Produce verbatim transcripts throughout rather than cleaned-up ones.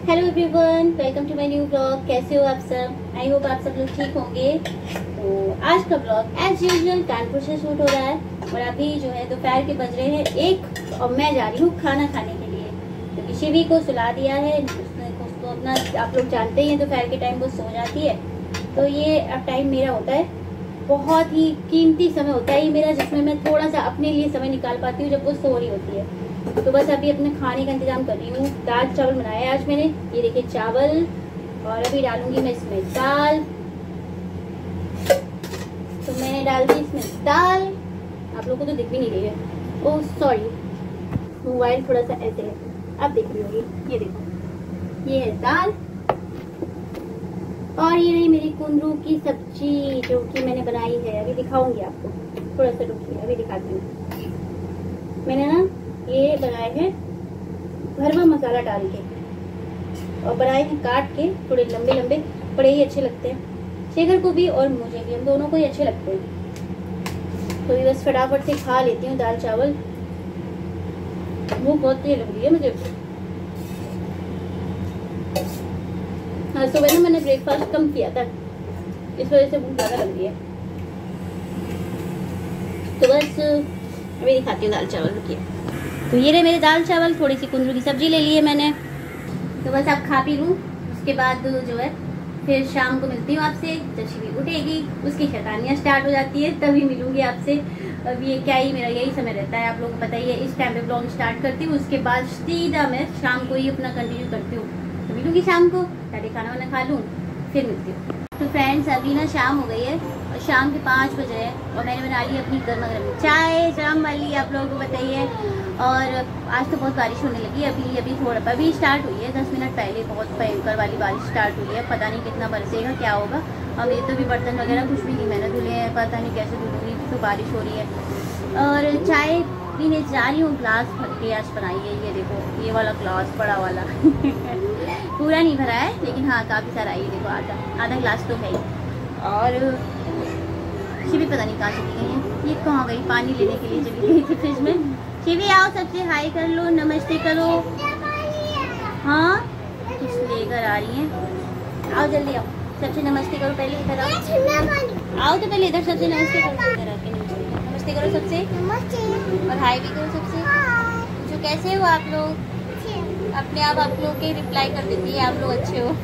Hello everyone, welcome to my new blog. कैसे हो आप सब? आई होप आप सब लोग ठीक होंगे। तो आज का ब्लॉग एज यूजुअल कानपुर से शूट हो रहा है और अभी जो है दोपहर के बज रहे हैं एक और मैं जा रही हूँ खाना खाने के लिए, क्योंकि तो शिवी को सुला दिया है। उसने उसको अपना, आप लोग जानते ही हैं दोपहर के टाइम वो सो जाती है, तो ये अब टाइम मेरा होता है, बहुत ही कीमती समय होता है ये मेरा, जिसमें मैं थोड़ा सा अपने लिए समय निकाल पाती हूँ जब वो सो रही होती है। तो बस अभी अपने खाने का इंतजाम कर रही हूँ। दाल चावल बनाया है आज मैंने, ये देखिए चावल, और अभी डालूंगी मैं इसमें दाल। तो मैंने डाल दी इसमें दाल, आप लोगों को तो दिख भी नहीं रही है, ओह सॉरी, मोबाइल थोड़ा सा ऐसे है, अब दिख रही होगी। ये देखो, ये है दाल, और ये रही मेरी कुंदरू की सब्जी जो कि मैंने बनाई है। अभी दिखाऊंगी आपको, थोड़ा सा रुकिए, अभी दिखाती हूँ। मैंने ना ये बनाए हैं भरवा मसाला डाल के, और बनाए हैं काट के, थोड़े लंबे लंबे, बड़े ही अच्छे लगते हैं शेखर को भी और मुझे भी, हम दोनों को ही अच्छे लगते हैं। तो ये बस फटाफट से खा लेती हूँ दाल चावल, वो बहुत तेज लग रही है मुझे। हाँ, सुबह ना मैंने ब्रेकफास्ट कम किया था, इस वजह से भूख ज़्यादा लग रही है। तो बस अभी दिखाती हूँ दाल चावल, रुकिए। तो ये रहे मेरे दाल चावल, थोड़ी सी कुंदरू की सब्जी ले ली है मैंने। तो बस अब खा पी लूँ, उसके बाद जो है फिर शाम को मिलती हूँ आपसे। जब शिवी उठेगी उसकी शैतानियाँ स्टार्ट हो जाती है, तभी मिलूंगी आपसे। अब ये क्या ही मेरा यही समय रहता है, आप लोगों को पता ही है। इस टाइम पे ब्लॉग स्टार्ट करती हूँ, उसके बाद सीधा मैं शाम को ही अपना कंटिन्यू करती हूँ। तो मिलूंगी शाम को, ताकि खाना वाना खा लूँ, फिर मिलती हूँ। तो फ्रेंड्स अभी ना शाम हो गई है और शाम के पाँच बजे है, और मैंने बना ली अपनी गर्मा गर्म चाय, शाम वाली, आप लोगों को बताइए। और आज तो बहुत बारिश होने लगी है, अभी अभी थोड़ा अभी स्टार्ट हुई है, दस मिनट पहले बहुत भयंकर वाली बारिश स्टार्ट हुई है। पता नहीं कितना बरसेगा, क्या होगा। अब ये तो भी बर्तन वगैरह कुछ भी नहीं मैंने धुले हैं, पता नहीं कैसे धुलूँगी, तो बारिश हो रही है। और चाय पीने जा रही हूँ, ग्लास भर के आज बनाई है। ये देखो, ये वाला ग्लास बड़ा वाला पूरा नहीं भरा है, लेकिन हाँ काफ़ी सारा है। ये देखो, आधा आधा ग्लास तो है ही। और शिवी पता नहीं कहाँ चली गई है, ये कहाँ गई, पानी लेने के लिए चली गई थी फ्रिज में। शिवी आओ, सबसे हाई कर लो, नमस्ते करो। हाँ कुछ लेकर आ रही है, आओ जल्दी आओ, सबसे नमस्ते करो, पहले इधर आओ, आओ तो पहले इधर सबसे नमस्ते करो, इधर आके नमस्ते करो सबसे, और हाई भी करो सबसे। जो कैसे हो आप लोग? अपने आप आप लोग के रिप्लाई कर देती है, आप लोग अच्छे हो।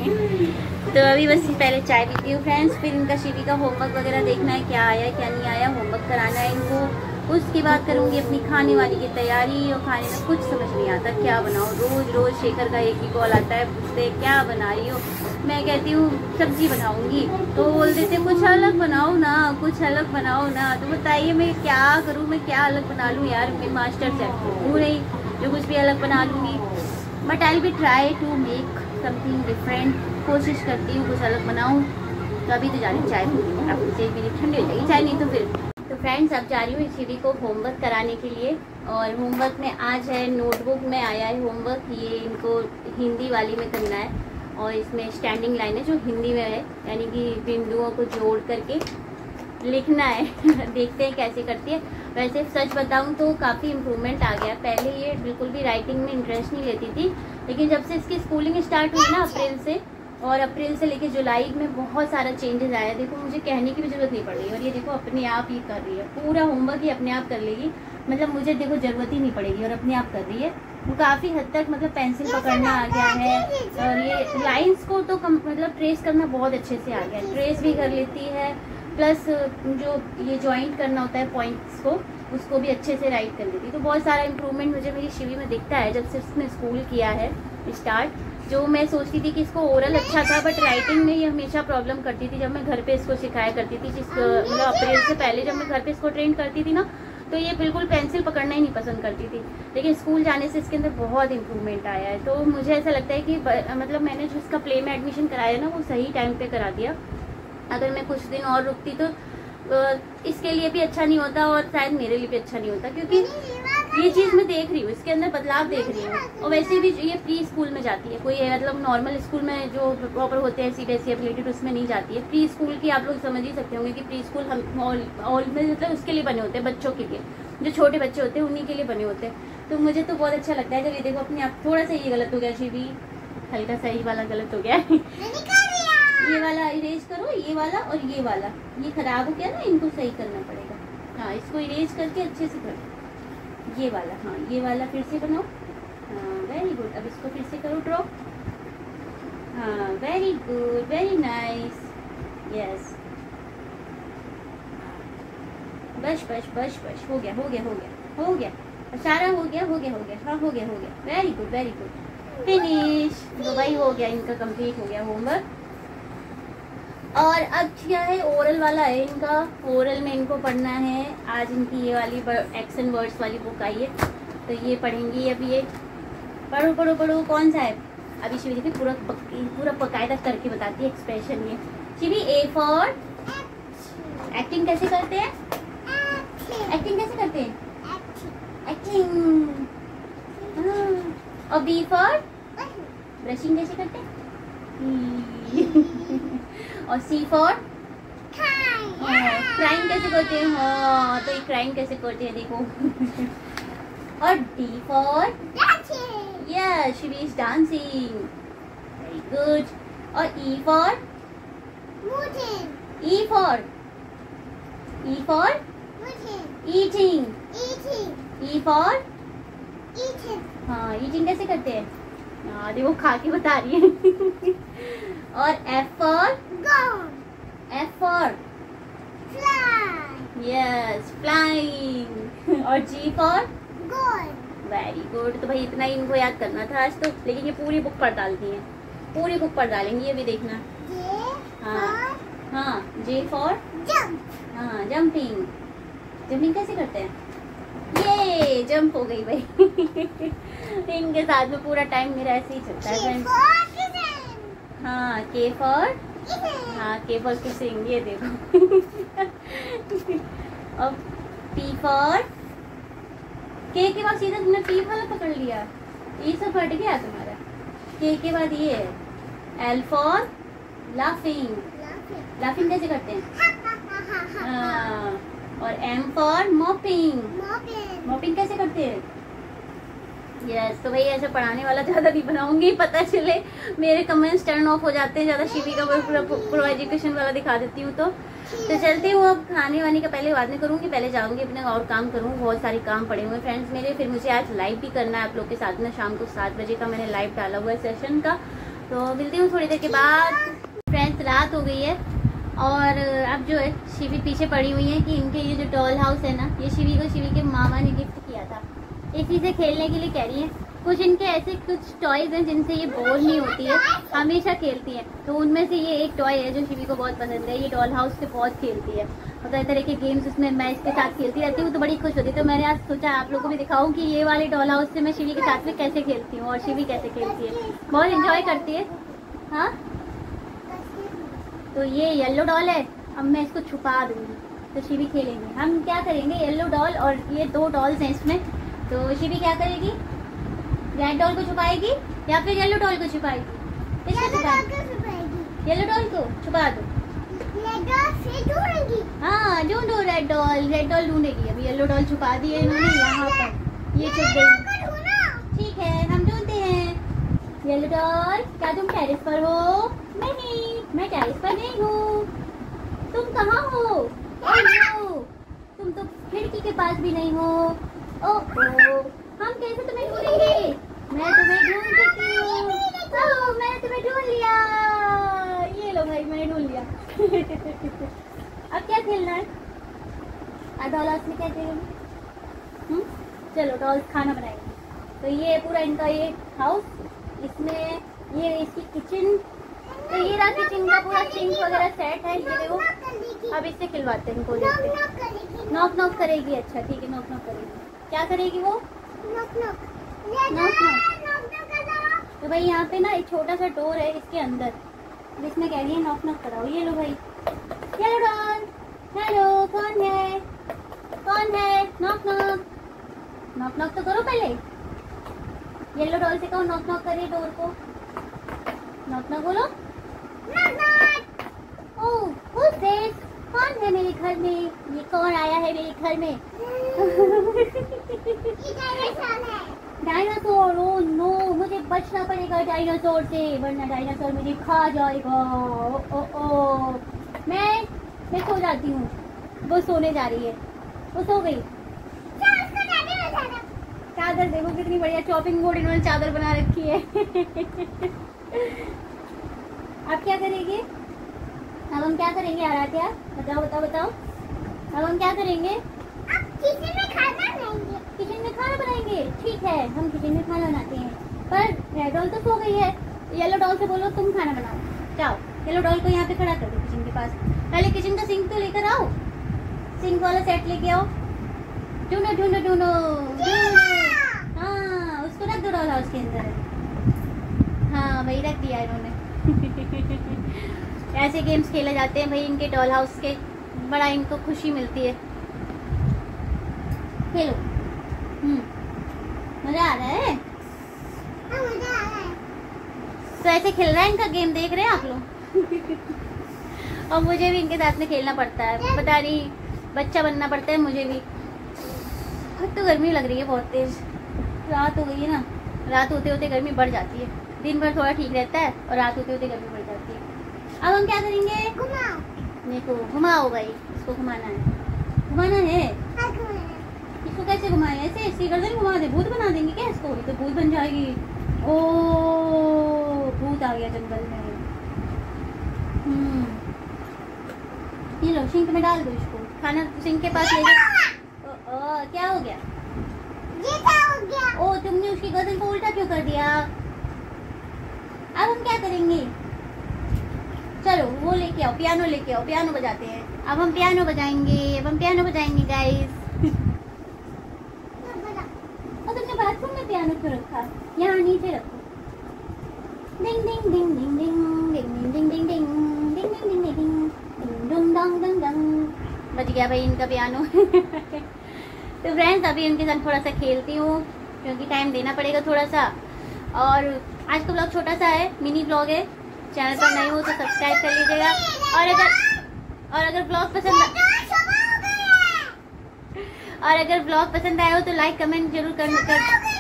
तो अभी बस पहले चाय पीती हूँ फ्रेंड्स, फिर इनका शिवी का होमवर्क वगैरह देखना है, क्या आया क्या नहीं आया, होमवर्क कराना है इनको। उसके बाद करूँगी अपनी खाने वाली की तैयारी, और खाने में कुछ समझ नहीं आता क्या बनाऊँ। रोज़ रोज़ शेखर का एक ही कॉल आता है, पूछते क्या बना रही हो। मैं कहती हूँ सब्जी बनाऊँगी, तो बोल देते कुछ अलग बनाओ ना, कुछ अलग बनाओ ना। तो बताइए मैं क्या करूँ, मैं क्या अलग बना लूँ यार, मैं मास्टर शेफ हूँ नहीं जो कुछ भी अलग बना लूँगी। But I will try to make something different, कोशिश करती हूँ कुछ अलग बनाऊँ। तो अभी तो जा रही हूँ चाय पीने, अब से मेरी ठंडी हो जाएगी चाय, नहीं तो फिर। तो फ्रेंड्स अब जा रही हूँ शिवी को होमवर्क कराने के लिए, और होमवर्क में आज है नोटबुक में आया है होमवर्क, ये इनको हिंदी वाली में करना है। और इसमें स्टैंडिंग लाइन है जो हिंदी में है, यानी कि बिंदुओं को जोड़ करके लिखना है। देखते हैं कैसे करती है। वैसे सच बताऊं तो काफ़ी इम्प्रूवमेंट आ गया, पहले ये बिल्कुल भी राइटिंग में इंटरेस्ट नहीं लेती थी, लेकिन जब से इसकी स्कूलिंग स्टार्ट हुई ना अप्रैल से, और अप्रैल से लेके जुलाई में बहुत सारा चेंजेस आया। देखो मुझे कहने की भी जरूरत नहीं पड़ रही, और ये देखो अपने आप ही कर रही है, पूरा होमवर्क ही अपने आप कर लेगी, मतलब मुझे देखो ज़रूरत ही नहीं पड़ेगी, और अपने आप कर रही है। वो काफ़ी हद तक मतलब पेंसिल पकड़ना आ गया है, और ये लाइंस को तो कम मतलब ट्रेस करना बहुत अच्छे से आ गया है, ट्रेस भी कर लेती है, प्लस जो ये ज्वाइंट करना होता है पॉइंट्स को, उसको भी अच्छे से राइट कर लेती। तो बहुत सारा इम्प्रूवमेंट मुझे मेरी शिवी में दिखता है जब से उसने स्कूल किया है स्टार्ट। जो मैं सोचती थी कि इसको ओरल अच्छा था, बट राइटिंग में ये हमेशा प्रॉब्लम करती थी जब मैं घर पे इसको सिखाया करती थी। जिस मतलब अप्रैल से पहले जब मैं घर पे इसको ट्रेन करती थी ना, तो ये बिल्कुल पेंसिल पकड़ना ही नहीं पसंद करती थी, लेकिन स्कूल जाने से इसके अंदर बहुत इम्प्रूवमेंट आया है। तो मुझे ऐसा लगता है कि मतलब मैंने जो इसका प्ले में एडमिशन कराया ना, वो सही टाइम पे करा दिया। अगर मैं कुछ दिन और रुकती तो इसके लिए भी अच्छा नहीं होता, और शायद मेरे लिए भी अच्छा नहीं होता, क्योंकि ये चीज़ मैं देख रही हूँ, इसके अंदर बदलाव देख रही हूँ। और वैसे भी ये प्री स्कूल में जाती है, कोई मतलब नॉर्मल स्कूल में जो प्रॉपर होते हैं C B S E affiliated, उसमें नहीं जाती है। प्री स्कूल की आप लोग समझ ही सकते होंगे कि प्री स्कूल हम ऑल ऑल में मतलब उसके लिए बने होते हैं, बच्चों के लिए, जो छोटे बच्चे होते हैं उन्हीं के लिए बने होते हैं। तो मुझे तो बहुत अच्छा लगता है जब ये देखो अपने आप। थोड़ा सा ये गलत हो गया शिवी, हल्का सा ये वाला गलत हो गया है। ये वाला इरेज करो, ये वाला और ये वाला, ये खराब हो गया ना, इनको सही करना पड़ेगा। हाँ, इसको इरेज करके अच्छे से करो। ये वाला, हाँ ये वाला फिर से बनाओ। हाँ वेरी गुड। अब इसको फिर से करो ड्रॉ। हाँ very good, very nice, yes. बस बस बस बस, हो गया हो गया हो गया हो गया, सारा हो गया हो गया हो गया, हाँ हो गया हो गया, very good very good, finish. तो भाई हो गया, इनका कंप्लीट हो गया होमवर्क। और अब क्या है, ओरल वाला है इनका। ओरल में इनको पढ़ना है आज। इनकी ये वाली एक्शन वर्ड्स वाली बुक आई है, तो ये पढ़ेंगी अब। ये पढ़ो पढ़ो पढ़ो, कौन सा है? अभी शिवी देखिए पूरा पक, पूरा पकायदा करके बताती है एक्सप्रेशन। ये शिवी, ए फॉर एक्टिंग कैसे करते हैं? एक्टिंग कैसे करते हैं? एक्टिंग। और बी फॉर ब्रशिंग कैसे करते हैं? और सी फॉर क्राइम कैसे करते हैं? हाँ, तो ये क्राइम कैसे करते हैं देखो। और D for yes, she is dancing, very good. और E for E for E for eating, E for हाँ ईटिंग कैसे करते हैं? हाँ देखो खा के बता रही है। और F for F for yes, flying. और जी फॉर वेरी गुड। तो भाई इतना ही इनको याद करना था आज तो, लेकिन ये पूरी बुक पढ़ डालती हैं, पूरी बुक पढ़ डालेंगी, ये भी देखना। हाँ हाँ, जे फॉर हाँ जंपिंग, जंपिंग कैसे करते हैं? ये जंप हो गई भाई। इनके साथ में पूरा टाइम मेरा ऐसे ही चलता है फ्रेंड्स। हाँ, के फॉर हाँ के फॉर किसिंग, ये देखो। और पी फॉर के के बाद सीधा तुमने पी वाला पकड़ लिया, ये सब हट गया तुम्हारा। के के बाद ये है एल फॉर लाफिंग, लाफिंग कैसे करते हैं? हाँ। और एम फॉर मॉपिंग, मॉपिंग कैसे करते हैं? यस yes, तो भाई ऐसे पढ़ाने वाला ज्यादा नहीं बनाऊंगी, पता चले मेरे कमेंट्स टर्न ऑफ हो जाते हैं ज्यादा। शिवी का पूरा पूरा एजुकेशन वाला दिखा देती हूँ। तो तो चलती हूँ अब, खाने वाने का पहले बाद में करूँगी, पहले जाऊँगी अपने और काम करूँ, बहुत सारे काम पड़े हुए फ्रेंड्स मेरे। फिर मुझे आज लाइव भी करना है आप लोग के साथ में, शाम को सात बजे का मैंने लाइव डाला हुआ है सेशन का। तो मिलती हूँ थोड़ी देर के बाद। फ्रेंड्स रात हो गई है और अब जो है शिवी पीछे पड़ी हुई है कि इनके ये जो डॉल हाउस है ना, ये शिवी को शिवी के मामा ने गिफ्ट किया था, इसी से खेलने के लिए कह रही है। कुछ इनके ऐसे कुछ टॉयज हैं जिनसे ये बोर नहीं होती है, हमेशा खेलती है। तो उनमें से ये एक टॉय है जो शिवी को बहुत पसंद है, ये डॉल हाउस से बहुत खेलती है और तरह तरह के गेम्स उसमें मैं इसके साथ खेलती रहती हूँ, तो बड़ी खुश होती है। तो मैंने आज सोचा आप लोगों को भी दिखाऊं कि ये वाले डॉल हाउस से मैं शिवी के साथ में कैसे खेलती हूँ और शिवी कैसे खेलती है, बहुत इंजॉय करती है। हाँ, तो ये येलो डॉल है, अब मैं इसको छुपा दूंगी तो शिवी खेलेंगे। हम क्या करेंगे, येलो डॉल और ये दो डॉल्स हैं इसमें, तो शिवी क्या करेगी, रेड डॉल को छुपाएगी या फिर येलो डॉल को छुपाएगी? किसको छुपाएगी? येलो डॉल को छुपा दो। हाँ ढूंढो रेड डॉल, रेड डॉल ढूंढेगी। अभी येलो डॉल छुपा दी है इन्होंने यहाँ पर, ये छुप गई। ठीक है हम ढूंढते हैं येलो डॉल। क्या तुम टेरेस पर हो? नहीं, मैं टेरेस पर नहीं हूँ। तुम कहाँ हो? ओह, तुम तो खिड़की के पास भी नहीं हो। ओह, हम कैसे तुम्हें ढूंढेंगे? मैं तुम्हें ढूंढ सकती हूँ। ओह, मैंने तुम्हें ढूंढ लिया। ये लो भाई, मैंने ढूंढ लिया। अब क्या खेलना है? डॉल्स में क्या खेलेंगे? चलो डॉल्स खाना बनाएंगे। तो ये पूरा इनका ये हाउस, इसमें ये इसकी किचन, तो ये रहा किचन का पूरा सिंक वगैरह सेट है। ये देखो, अब इससे खिलवाते हैं इनको, देखते हैं। नॉक नॉक करेगी, अच्छा ठीक है नॉक नॉक करेगी। क्या करेगी वो? Knock knock knock knock. तो भाई यहाँ पे ना एक छोटा सा डोर है इसके अंदर, जिसमें कह रही है नॉक नॉक कराओ। ये लो भाई, हेलो डॉन, हेलो कौन है? कौन है? नॉक नॉक, नॉक नॉक तो करो पहले। येलो डॉल से कहो नॉक नॉक करे डोर को, नॉक नॉक बोलो। Oh, who's this? कौन है मेरे घर में? ये कौन आया है मेरे घर में? डायनासोर, ओ नो, मुझे बचना पड़ेगा डायनासोर से, वरना डायनासोर मुझे खा जाएगा। ओ ओ ओ मैं मैं सो जाती हूँ। वो सोने जा रही है, वो सो गई। चादर देखो कितनी बढ़िया चॉपिंग बोर्ड इन्होंने चादर बना रखी है। अब क्या करेंगे? अब हम क्या करेंगे आराध्या? बताओ बताओ बताओ। अब हम क्या करेंगे? अब किचन में खाना बनाएंगे। किचन में खाना बनाएंगे, ठीक है, हम किचन में खाना बनाते हैं। पर रेड डॉल तो सो गई है, येलो डॉल से बोलो तुम खाना बनाओ। जाओ, येलो डॉल को यहाँ पे खड़ा कर दो किचन के पास। पहले किचन का सिंक तो लेकर आओ, सिंक वाला सेट लेके आओ। ढूंढो ढूंढो ढूंढो, हाँ उसको रख दो डॉल हाउस के अंदर। हाँ वही रख दिया इन्होंने। ऐसे गेम्स खेले जाते हैं भाई इनके डॉल हाउस के, बड़ा इनको खुशी मिलती है। खेलो, हम्म मजा आ रहा है। मजा आ रहा है। तो ऐसे खेल रहा है इनका गेम, देख रहे हैं आप लोग। और मुझे भी इनके साथ में खेलना पड़ता है, पता नहीं बच्चा बनना पड़ता है मुझे भी। तो गर्मी लग रही है बहुत तेज, रात हो गई है ना, रात होते होते गर्मी बढ़ जाती है। दिन भर थोड़ा ठीक रहता है और रात होते होते गर्मी बढ़ जाती है। अब हम क्या करेंगे? घुमाओ। मेरे को घुमाओ भाई, इसको घुमाना है। घुमाना है, इसको कैसे घुमाए? ऐसे इसकी गर्दन घुमा दे, भूत बना देंगे क्या इसको? तो भूत बन जाएगी। ओ भूत आ गया जंगल में। हम्म ये लो सिंक में डाल दो इसको, खाना सिंक के पास ले जाओ। ओ क्या हो गया? ये क्या हो गया? ओ तुमने उसकी गर्दन को उल्टा क्यों कर दिया? अब हम क्या करेंगे? चलो वो लेके आओ, पियानो लेके आओ, पियानो बजाते हैं। अब हम पियानो बजाएंगे, अब हम पियानो बजाएंगे गाइस। और तुमने बाथरूम में पियानो क्यों रखा? यहाँ नीचे रखो। डिंग डिंग डिंग डिंग डिंग डिंग डिंग डिंग डिंग डिंग डिंग डिंग डिंग डिंग डंग डंग डंग डंग बज गया भाई इनका पियानो। तो फ्रेंड्स अभी इनके साथ थोड़ा सा खेलती हूँ क्योंकि टाइम देना पड़ेगा थोड़ा सा। और आज का ब्लॉग छोटा सा है, मिनी ब्लॉग है। चैनल पर नए हो तो सब्सक्राइब कर लीजिएगा। और अगर और अगर ब्लॉग पसंद और अगर ब्लॉग पसंद आया हो तो लाइक कमेंट जरूर कर, कर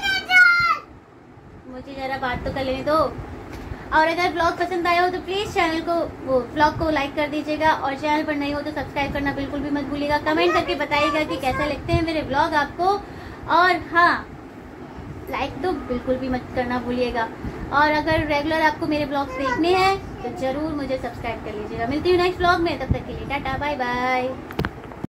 मुझे जरा बात तो कर लेने दो। और अगर ब्लॉग पसंद आया हो तो प्लीज चैनल को वो ब्लॉग को लाइक कर दीजिएगा। और चैनल पर नए हो तो सब्सक्राइब करना बिल्कुल भी मत भूलिएगा। कमेंट करके बताइएगा कि कैसा लगते हैं मेरे ब्लॉग आपको। और हाँ लाइक तो बिल्कुल भी मत करना भूलिएगा। और अगर रेगुलर आपको मेरे ब्लॉग्स देखने हैं तो जरूर मुझे सब्सक्राइब कर लीजिएगा। मिलती हूँ नेक्स्ट ब्लॉग में, तब तक के लिए टाटा बाय बाय।